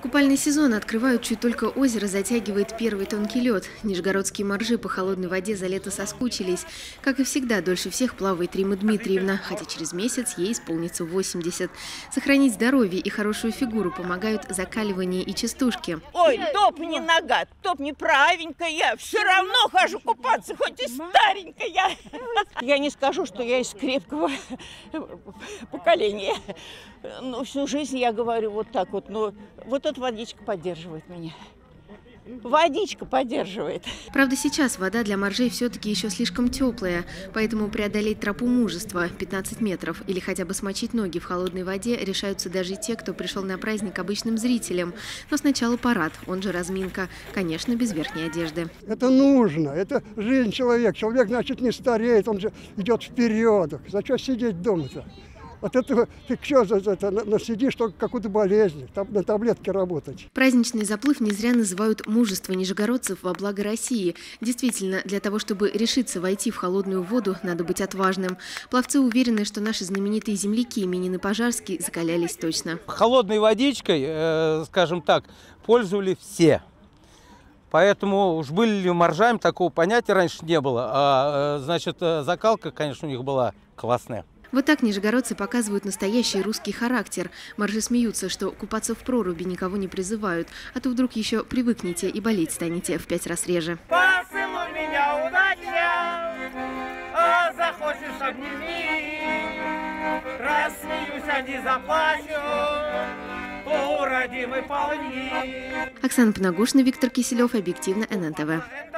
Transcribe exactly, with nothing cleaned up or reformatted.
Купальный сезон открывают, чуть только озеро затягивает первый тонкий лед. Нижегородские моржи по холодной воде за лето соскучились. Как и всегда, дольше всех плавает Рима Дмитриевна, хотя через месяц ей исполнится восемьдесят. Сохранить здоровье и хорошую фигуру помогают закаливание и частушки. Ой, топ не нога, топ неправенькая. Все равно хожу купаться, хоть и старенькая. Я не скажу, что я из крепкого поколения. Ну, всю жизнь я говорю вот так вот, но вот эта водичка поддерживает меня. Водичка поддерживает. Правда, сейчас вода для моржей все-таки еще слишком теплая, поэтому преодолеть тропу мужества пятнадцать метров или хотя бы смочить ноги в холодной воде решаются даже те, кто пришел на праздник обычным зрителям. Но сначала парад, он же разминка, конечно, без верхней одежды. Это нужно, это жизнь человека. Человек, значит, не стареет, он же идет вперед. Зачем сидеть дома-то? От этого ты что за это, насидишь только какую-то болезнь, там, на таблетке работать. Праздничный заплыв не зря называют мужество нижегородцев во благо России. Действительно, для того, чтобы решиться войти в холодную воду, надо быть отважным. Пловцы уверены, что наши знаменитые земляки Минин и Пожарский закалялись точно. Холодной водичкой, э, скажем так, пользовались все. Поэтому уж были ли моржами, такого понятия раньше не было. А, значит, закалка, конечно, у них была классная. Вот так нижегородцы показывают настоящий русский характер. Моржи смеются, что купаться в проруби никого не призывают, а то вдруг еще привыкнете и болеть станете в пять раз реже. Поцелуй меня, удача, а захочешь обними, рассмеюсь, а не заплачу, у родимой полни. Оксана Пнагушина, Виктор Киселев, объективно эн эн тэ вэ.